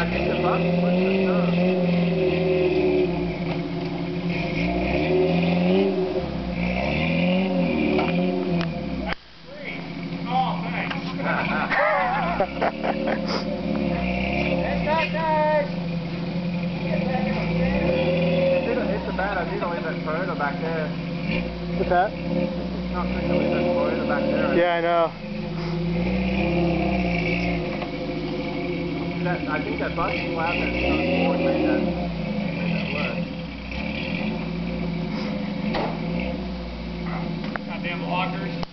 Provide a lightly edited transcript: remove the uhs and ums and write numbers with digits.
I think the bus was the stuff. Oh, thanks. It's a bad idea to leave that Toyota back there. What's that? It's not good to leave that Toyota back there. Yeah, I know. I think that bus flap that's going forward made that work. Goddamn lockers.